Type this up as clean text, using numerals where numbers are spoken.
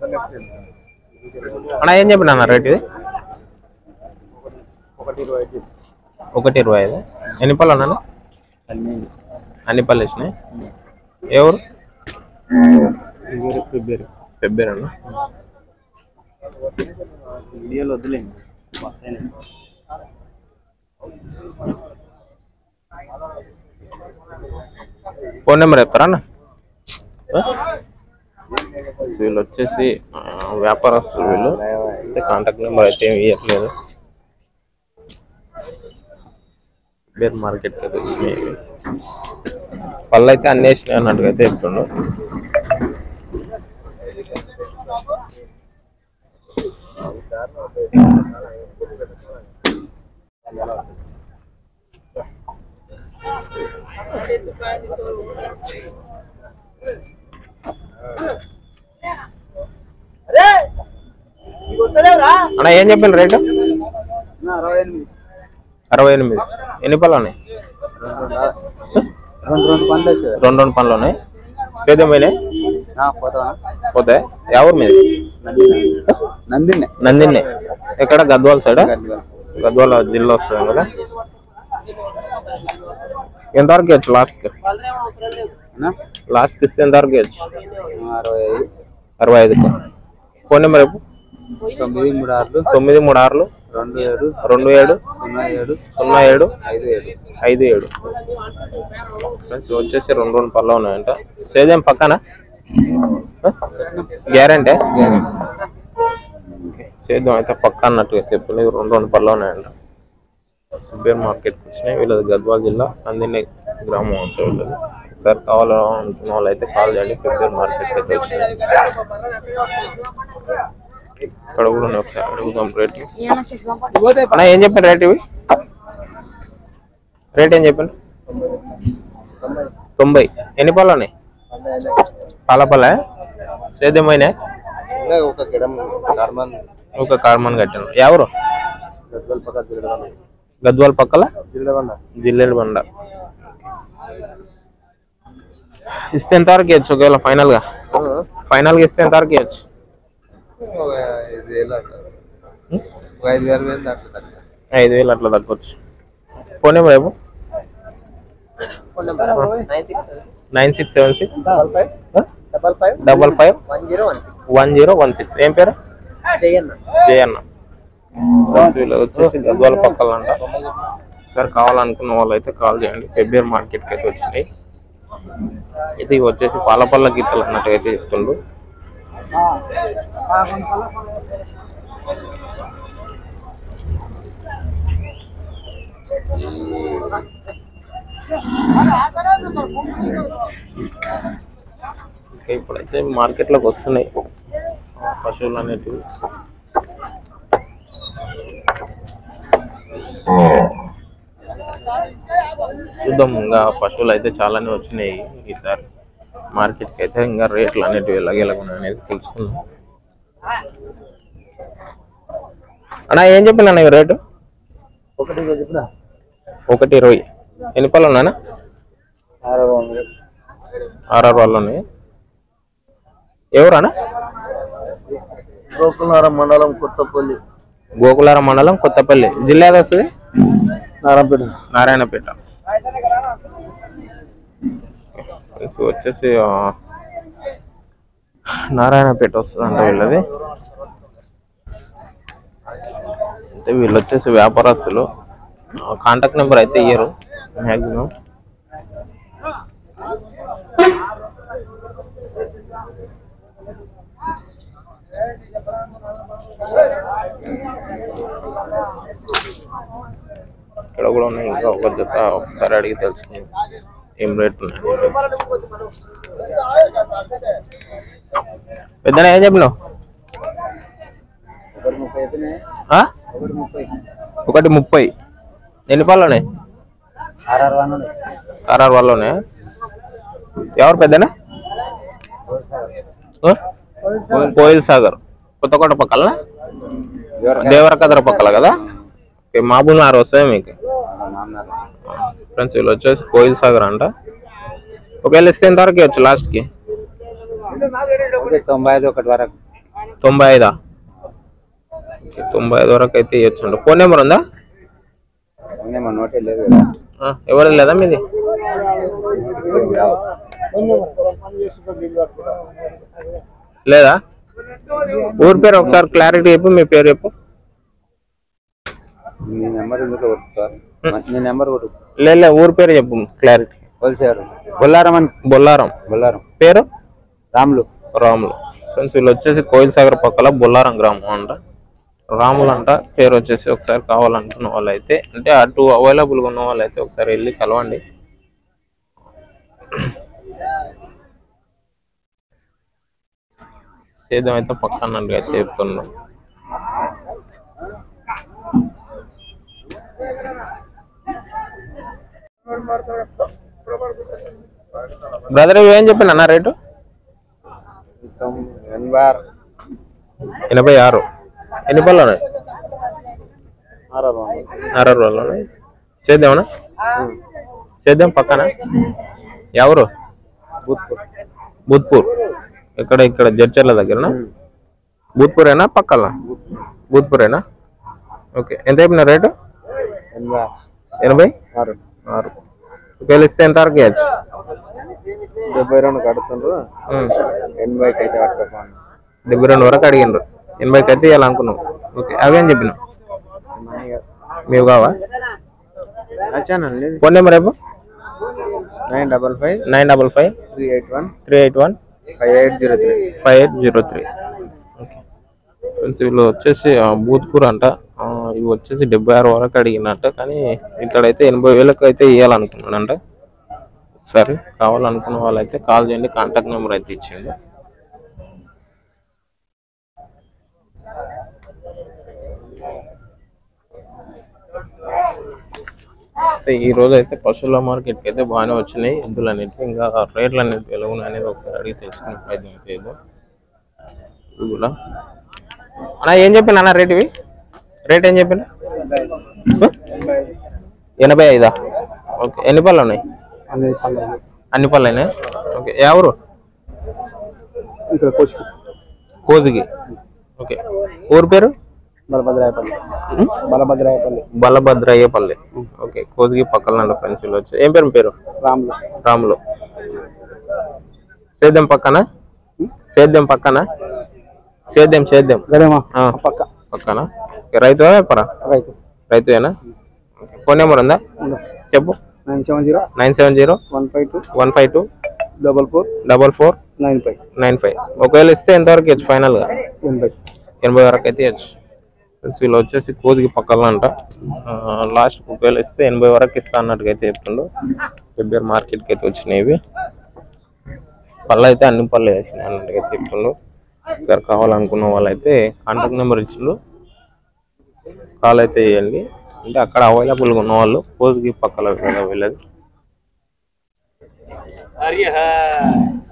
అన్న ఏం చెప్పిన రేట్ ఇది? 1.25. ఎన్ని పళ్ళు అన్నా? అన్ని పళ్ళు వేసినాయి. ఎవరు? పెబ్బేర్ అన్న. ఫోన్ నెంబర్ చెప్తారా అన్న? వీళ్ళు వచ్చేసి వ్యాపారస్తులు, వీళ్ళు అయితే కాంటాక్ట్ నెంబర్ అయితే ఏమి ఇవ్వట్లేదు. బేర్ మార్కెట్ అయితే వచ్చినాయి. పళ్ళు అయితే అన్ని వేసినాయి అన్నట్టుగా అయితే చెప్తుండ్రు. అన్న ఏం చెప్పాను రేటు? 68. ఎన్ని పళ్ళు ఉన్నాయి? 2 పళ్ళు ఉన్నాయి. సేద్యం పోయినాయి పోతే ఎవరు మీద? నందిన్నే. ఎక్కడ? గద్వాల సైడ్? గద్వాల జిల్లా వస్తుంది కదా. ఎంతవరకు ఇవ్వచ్చు లాస్ట్కి? లాస్ట్కి ఇస్తే ఎంతవరకు ఇవ్వచ్చు? 65. ఫోన్ నెంబర్ చెప్పు. 936 27 07 57. ఫ్రెండ్స్ వచ్చేసి 2 పళ్ళు ఉన్నాయంట. సేద్యం పక్కన గ్యారంటీ? సేద్యం అయితే పక్క అన్నట్టుగా చెప్పింది. 2 పళ్ళు ఉన్నాయంట. బేర్ మార్కెట్కి వచ్చినాయి. వీళ్ళది గద్వాల జిల్లా నందిని గ్రామం ఉంటుంది వీళ్ళది. ఒకసారి కావాలనుకున్న వాళ్ళు అయితే కాల్ చేయండి. బేర్ మార్కెట్కి అయితే వచ్చినాయి. ఇక్కడ కూడా ఉన్నాయి. ఒకసారి అడుగుదాం రేట్. అన్న ఏం చెప్పాను రేట్ ఇవి? రేట్ ఏం చెప్పాను? 90. ఎన్ని పళ్ళు ఉన్నాయి? పాలపల్ల. సేద్యమైనా? ఒక కార్మన్ కట్టాను. ఎవరు? గద్వాల పక్కల జిల్లేడు బండ. ఇస్తే ఎంతవరకు ఇవ్వచ్చు? ఒకవేళ ఫైనల్గా ఇస్తే ఎంతవరకు ఇవ్వచ్చు? 5,000 అట్లా తగ్గొచ్చు. ఫోన్ నెంబర్ ఏమో? 9676 55 1016. ఏం పేరు? జయన్న. వీళ్ళు వచ్చేసి గద్వాల పక్కల అంట. సార్ కావాలనుకున్న వాళ్ళు అయితే కాల్ చేయండి. పెబ్బేర్ మార్కెట్కి అయితే వచ్చినాయి. ఇది వచ్చేసి పాలపల్ల గీతలు అన్నట్టుగా అయితే చెప్తుండ్రు. ఇప్పుడైతే మార్కెట్లోకి వస్తున్నాయి పశువులు అనేటివి. చూద్దాం. ఇంకా పశువులు అయితే చాలానే వచ్చినాయి ఈసారి మార్కెట్కి అయితే. ఇంకా రేట్లు అనేటివి ఎలాగెలాగున్నాయి అనేది తెలుసుకుందాం. అన్నా ఏం చెప్పినా రేటు? 1.20. ఎన్ని పళ్ళు ఉన్నాయన్నా? 6 పళ్ళు ఉన్నాయి. ఎవరన్నా? గోకులారం మండలం కొత్తపల్లి. గోకులారం మండలం కొత్తపల్లి. జిల్లా ఏది వస్తుంది? నారాయణపేట. వచ్చేసి నారాయణపేట వస్తుంది అంట వీళ్ళది. అయితే వీళ్ళు వచ్చేసి వ్యాపారస్తులు. కాంటాక్ట్ నెంబర్ అయితే ఇయ్యరు మ్యాక్సిమం. ఇక్కడ కూడా ఉన్నాయి. ఇంకా ఒక జత ఒకసారి అడిగి తెలుసుకుందాం ఏం రేట్ ఉన్నాయి. పెద్దనా ఏం చెప్పినావు? 1.30. ఎన్ని పళ్ళు ఉన్నాయి? 6 పళ్ళు ఉన్నాయి. ఎవరు పెద్దనా? కోయిల్ సాగర్ కొత్తకోట పక్కల, దేవరకద్ర పక్కల కదా. మహబూబ్నగర్ వస్తాయి మీకు. ఫ్రెండ్స్ వీళ్ళు వచ్చేసి కోయిల్ సాగర్ అంట. ఒకవేళ ఇస్తే ఎంతవరకు ఇవ్వచ్చు లాస్ట్కి? 95 వరకు. 95. 95 వరకు అయితే ఇవ్వచ్చు. ఫోన్ నెంబర్ ఉందా? ఎవరు లేదా మీది? లేదా? ఊరి పేరు ఒకసారి క్లారిటీ చెప్పు. మీ పేరు చెప్పు. లే ఊరి పేరు చెప్పు క్లారిటీ. బొల్లారం. పేరు రాములు. ఫ్రెండ్స్ వీళ్ళు వచ్చేసి కోయిల్ సాగర్ పక్కల బొల్లారం గ్రామం అంట. రాములు అంట పేరు వచ్చేసి. ఒకసారి కావాలనుకున్న వాళ్ళైతే, అంటే అటు అవైలబుల్గా ఉన్న వాళ్ళైతే ఒకసారి వెళ్ళి కలవండి. సేద్యం అయితే పక్కనట్టుగా అయితే చెప్తున్నాం. బ్రదర్ ఏం చెప్పిన అన్న రేటు? 86. ఎన్ని పళ్ళు ఉన్నాయి? 6 రోజులు. సేద్యమనా? సేద్యం పక్కన. ఎవరు? బూత్పూర్. ఇక్కడ జడ్చర్ల దగ్గరనా? బూత్పూరేనా పక్కల? బూత్పూరేనా? ఓకే. ఎంత చెప్పిన రేటు? 86. ఒకవేళ ఇస్తే ఎంత వరకు ఇవ్వచ్చు? 72 కడుతుండ్రు. 80కి అయితే 72 వరకు అడిగినరు. 80కి అయితే ఇవ్వాలనుకున్నావు. ఓకే. అవేం చెప్పినావు? మీవు కావా? ఫోన్ నెంబర్ రేపు 955 381 5803. ఫ్రెండ్స్ వీళ్ళు వచ్చేసి బూత్పూర్ అంట. ఇవి వచ్చేసి 76 వరకు అడిగినట్ట. కానీ ఇక్కడైతే 80,000 అయితే ఇవ్వాలనుకున్నాడంట. ఒకసారి కావాలనుకున్న వాళ్ళైతే కాల్ చేయండి. కాంటాక్ట్ నెంబర్ అయితే ఇచ్చిండు. ఈ రోజు అయితే పశువుల మార్కెట్కి అయితే బాగానే వచ్చినాయి ఎద్దులు అనేవి. ఇంకా రేట్లు అనేది ఎలా ఉన్నాయి అనేది ఒకసారి అడిగి తెలుసుకునే ప్రయత్నం అయితే కూడా. అన్న ఏం చెప్పిన అన్న రేట్? ఇవి రేట్ ఏం చెప్పిన? 85. ఓకే. ఎన్ని పళ్ళు ఉన్నాయి? అన్ని పళ్ళు అయినాయి. ఓకే. ఎవరు? కోజికి. ఓకే. ఊరు పేరు? బలభద్రయ్యపల్లి. ఓకే. కోజికి పక్కన ఫ్రెండ్స్ వీళ్ళు వచ్చి. ఏం పేరు? పేరు రాములు. సేద్యం పక్కన? సేద్యం పక్కన. రైతు వ్యాపారా? రైతునా? ఫోన్ నెంబర్ ఉందా? చెప్పు. 970 152 44 ఒకవేళ ఇస్తే ఎంతవరకు ఇవ్వచ్చు ఫైనల్ గా? 80 వరకు అయితే ఇవ్వచ్చు. వీళ్ళు వచ్చేసి కోజికి పక్కన అంట. లాస్ట్ ఒకవేళ ఇస్తే 80 వరకు ఇస్తా అన్నట్టుగా అయితే చెప్తుండు. పెబ్బేర్ మార్కెట్కి అయితే వచ్చినాయి. పళ్ళు అయితే అన్ని పళ్ళు వేసినాయి అన్నట్టుగా అయితే చెప్తుండు. ఒకసారి కావాలనుకున్న వాళ్ళైతే కాంటాక్ట్ నెంబర్ ఇచ్చిండు. కాల్ అయితే చేయండి. అంటే అక్కడ అవైలబుల్గా ఉన్న వాళ్ళు కోజికి పక్కన వెళ్ళదు.